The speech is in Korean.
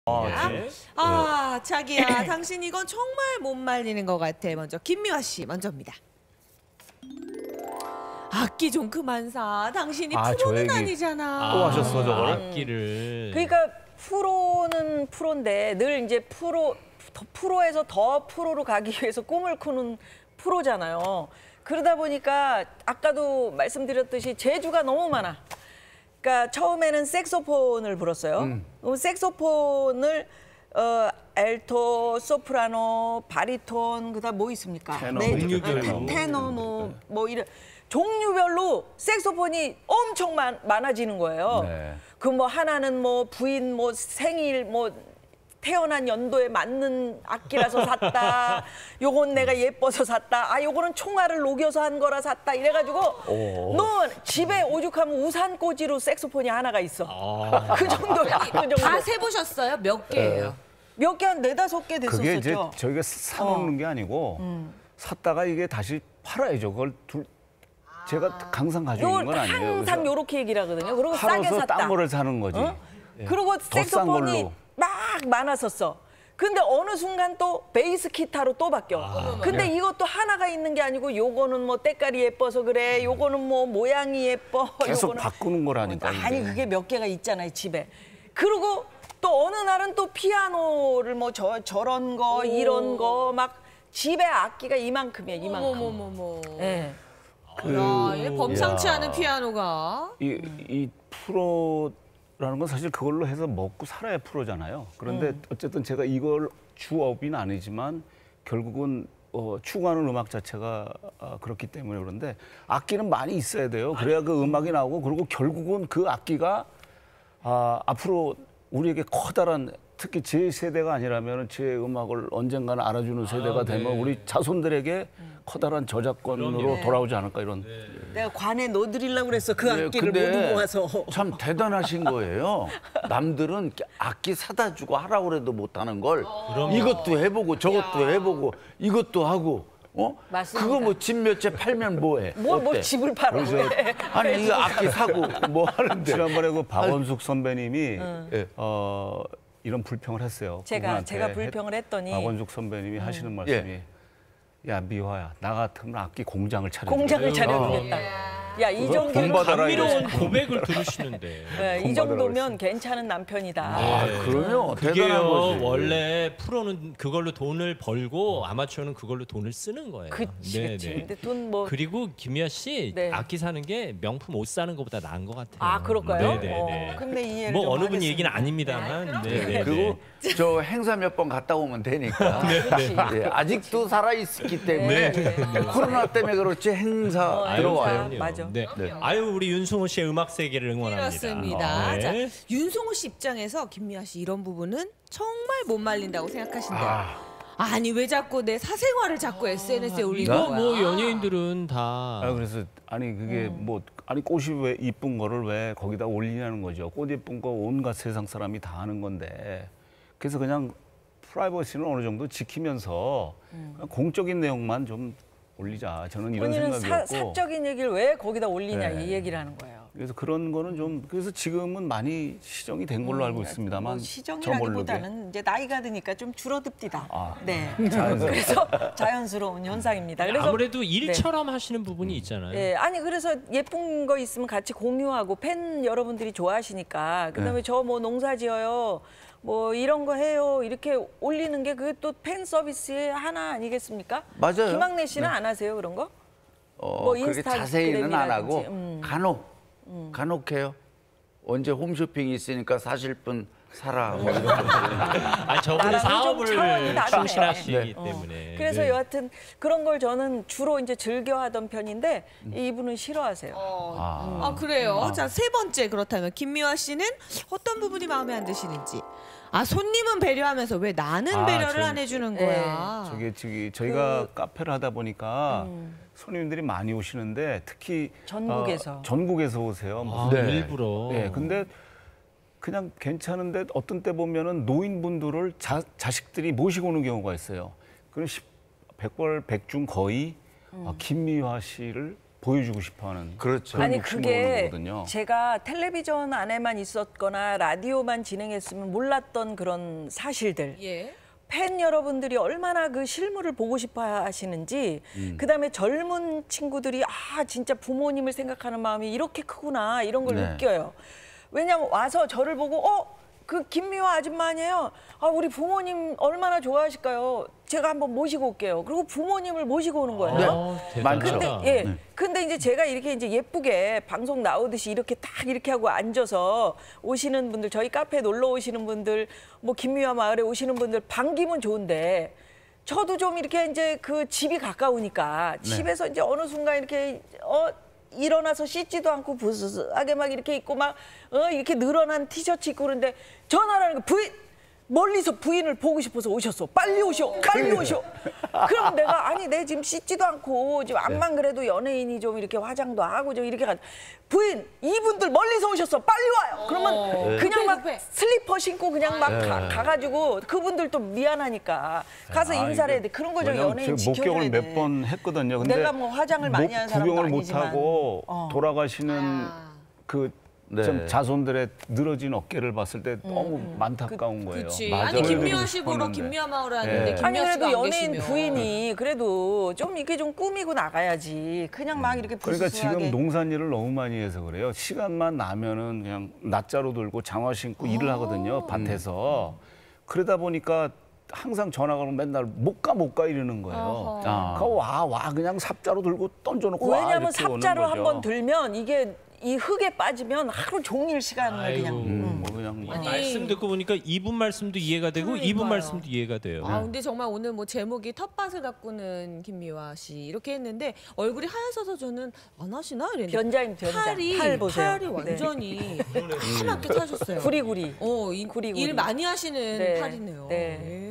네. 자기야, 당신 이건 정말 못 말리는 것 같아. 먼저 김미화 씨 먼저입니다. 악기 좀 그만 사. 당신이 프로는 아니잖아. 또 하셨어 저거를? 악기를. 그러니까 프로는 프로인데 늘 이제 프로에서 더 프로로 가기 위해서 꿈을 꾸는 프로잖아요. 그러다 보니까 아까도 말씀드렸듯이 재주가 너무 많아. 그러니까 처음에는 색소폰을 불었어요. 색소폰을 알토, 소프라노, 바리톤, 그다음 뭐 있습니까? 종류별로. 테너 뭐 이런 종류별로 색소폰이 엄청 많아지는 거예요. 네. 그 뭐 하나는 뭐 부인 뭐 생일 뭐 태어난 연도에 맞는 악기라서 샀다. 요건 내가 예뻐서 샀다. 아, 요거는 총알을 녹여서 한 거라 샀다. 이래가지고 너 집에 오죽하면 우산꽂이로 색소폰이 하나가 있어. 그 정도야. 그 정도. 다 세보셨어요? 몇 개예요? 몇 개 한 4-5개 됐었죠. 그게 이제 저희가 사놓는 게 아니고 샀다가 이게 다시 팔아야죠. 그걸 제가 항상 가지고 있는 건 아니에요. 항상 요렇게 얘기를 하거든요. 그리고 싸게 팔아서 샀다. 딴 거를 사는 거지. 그리고 더 싼 걸로. 색소폰이 막 많았었어. 근데 어느 순간 또 베이스 기타로 또 바뀌어. 근데 이것도 하나가 있는 게 아니고 요거는 뭐 때깔이 예뻐서 그래. 요거는 뭐 모양이 예뻐. 계속 요거는 바꾸는 거라니까. 아니 그게 몇 개가 있잖아요 집에. 그리고 또 어느 날은 또 피아노를 뭐 저런 거 이런 거 막 집에 악기가 이만큼이야 이만큼. 어머머머머. 예. 범상치 않은 피아노가. 이 프로라는 건 사실 그걸로 해서 먹고 살아야 프로잖아요. 그런데 어쨌든 제가 이걸 주업은 아니지만 결국은 추구하는 음악 자체가 그렇기 때문에 그런데 악기는 많이 있어야 돼요. 그래야 그 음악이 나오고 그리고 결국은 그 악기가 앞으로 우리에게 커다란 특히 제 세대가 아니라면 제 음악을 언젠가는 알아주는 세대가 되면 우리 자손들에게 커다란 저작권으로 돌아오지 않을까 이런. 내가 관에 넣어드리려고 그랬어 그 악기를 근데 모두 모아서. 참 대단하신 거예요. 남들은 악기 사다 주고 하라고 그래도 못하는 걸 이것도 해보고 저것도 해보고 이것도 하고 맞습니다. 그거 뭐 집 몇 채 팔면 뭐해? 뭐 집을 팔아. 아니 이거 악기 사고 뭐 하는데 지난번에 그 박원숙 선배님이 이런 불평을 했어요. 제가 그분한테 불평을 했더니 박원숙 선배님이 하시는 말씀이 야 미화야 나 같으면 악기 공장을 차려. 공장을 차려주겠다. 야, 이 정도면 감미로운 고백을 들으시는데. 네, 이 정도면 괜찮은 남편이다. 그러면 대단한 그게요. 거지. 원래 프로는 그걸로 돈을 벌고 아마추어는 그걸로 돈을 쓰는 거예요. 그치. 근데 돈 뭐. 그리고 김미아 씨 네. 악기 사는 게 명품 옷 사는 것보다 나은 것 같아요. 아, 그럴까요? 네네네. 근데 이해를 뭐 좀 어느 분 하겠습니다. 얘기는 아닙니다만. 네네. 그리고 저 행사 몇 번 갔다 오면 되니까. 그렇지. 예, 아직도 살아 있기 때문에 코로나 때문에 그렇지 행사 들어와요. 행사, 맞아. 네. 아유 우리 윤승호 씨의 음악 세계를 응원합니다. 그렇습니다. 네. 자, 윤승호 씨 입장에서 김미화 씨 이런 부분은 정말 못 말린다고 생각하신대요. 아니 왜 자꾸 내 사생활을 자꾸 SNS에 올리는 이거 거야? 뭐 연예인들은 다. 그래서 아니 그게 꽃이 왜 이쁜 거를 왜 거기다 올리냐는 거죠. 꽃 예쁜 거 온갖 세상 사람이 다 아는 건데 그래서 그냥 프라이버시는 어느 정도 지키면서 공적인 내용만 좀 올리자. 저는 이런 본인은 생각이었고. 사적인 얘기를 왜 거기다 올리냐 네. 이 얘기를 하는 거예요. 그래서 그런 거는 좀 그래서 지금은 많이 시정이 된 걸로 알고 있습니다만 뭐 시정이라기보다는 이제 나이가 드니까 좀 줄어듭디다. 네. 그래서 자연스러운 현상입니다. 그래서 아무래도 일처럼 하시는 부분이 있잖아요. 네, 아니 그래서 예쁜 거 있으면 같이 공유하고 팬 여러분들이 좋아하시니까 그다음에 저 뭐 농사 지어요. 뭐 이런 거 해요. 이렇게 올리는 게 그게 또 팬 서비스의 하나 아니겠습니까? 맞아요. 김학래 씨는 안 하세요 그런 거? 그렇게 자세히는 안 하고 인스타그램이라든지. 간혹 해요. 언제 홈쇼핑이 있으니까 사실 분 사라. 뭐 이런 거. 아니 저분은 나랑 좀 사업을 차원이 다르네. 충실하시기 때문에. 그래서 네. 여하튼 그런 걸 저는 주로 이제 즐겨하던 편인데 이분은 싫어하세요. 그래요. 자, 세 번째 그렇다면 김미화 씨는 어떤 부분이 마음에 안 드시는지. 손님은 배려하면서 왜 나는 배려를 안 해주는 거야? 저희가 카페를 하다 보니까 손님들이 많이 오시는데 특히 전국에서 오세요. 일부러. 네, 근데 그냥 괜찮은데 어떤 때 보면은 노인분들을 자식들이 모시고 오는 경우가 있어요. 그럼 백발 백중 거의 김미화 씨를 보여주고 싶어하는 그렇죠. 그런 아니 욕심을 오는 그게 거거든요. 제가 텔레비전 안에만 있었거나 라디오만 진행했으면 몰랐던 그런 사실들. 예. 팬 여러분들이 얼마나 그 실물을 보고 싶어 하시는지, 그다음에 젊은 친구들이 아 진짜 부모님을 생각하는 마음이 이렇게 크구나 이런 걸 네. 느껴요. 왜냐면 와서 저를 보고 그 김미화 아줌마 아니에요? 아 우리 부모님 얼마나 좋아하실까요? 제가 한번 모시고 올게요. 그리고 부모님을 모시고 오는 거예요. 많죠. 근데 네. 근데 이제 제가 이렇게 이제 예쁘게 방송 나오듯이 이렇게 딱 이렇게 하고 앉아서 오시는 분들, 저희 카페에 놀러 오시는 분들, 뭐 김미화 마을에 오시는 분들 반기면 좋은데, 저도 좀 이렇게 이제 그 집이 가까우니까 집에서 이제 어느 순간 이렇게 일어나서 씻지도 않고 부스스하게 막 이렇게 입고 막 이렇게 늘어난 티셔츠 입고 그런데 전화를 하는 거, 부인 멀리서 부인을 보고 싶어서 오셨어. 빨리 오셔, 빨리 오셔. 그럼 내가 아니 내 지금 씻지도 않고 지금 암만 그래도 연예인이 좀 이렇게 화장도 하고 좀 이렇게 부인 이분들 멀리서 오셨어. 빨리 와요. 그러면 그냥 막 급해. 슬리퍼 신고 그냥 막 가가지고 그분들도 미안하니까 가서 인사를 해야 돼. 그런 거 좀 연예인 지켜줘야 목격을 돼. 몇 번 했거든요. 근데 내가 뭐 화장을 많이 하는 사람도 구경을 못 아니지만. 하고 돌아가시는 그 네. 좀 자손들의 늘어진 어깨를 봤을 때 너무 안타까운 거예요. 그치. 맞아요. 아니 김미화 보여드리고 씨 보러 싶었는데. 김미화 마을에 왔는데 네. 김미화 아니 씨가 그래도 안 연예인 계시면. 부인이 그래도 좀 이렇게 좀 꾸미고 나가야지. 그냥 막 이렇게 그러니까 부스스하게. 지금 농산일을 너무 많이 해서 그래요. 시간만 나면은 그냥 낮자로 들고 장화 신고 일을 하거든요. 밭에서. 그러다 보니까 항상 전화가 오면 맨날 못 가 이러는 거예요. 와 그냥 삽자로 들고 던져놓고 와 왜냐하면 이렇게 오는 삽자로 거죠. 한번 들면 이게 이 흙에 빠지면 하루 종일 시간을 아이고. 그냥. 뭐 그냥 뭐. 아니, 말씀 듣고 보니까 이분 말씀도 이해가 되고 그러니까요. 이분 말씀도 이해가 돼요. 아 근데 정말 오늘 뭐 제목이 텃밭을 가꾸는 김미화 씨 이렇게 했는데 얼굴이 하얘서서 저는 안 하시나 이랬는데 변자임 변자. 팔이 보세요. 팔이 완전히 까맣게 타셨어요. 구리구리. 일 구리구리. 많이 하시는 네. 팔이네요. 네. 예.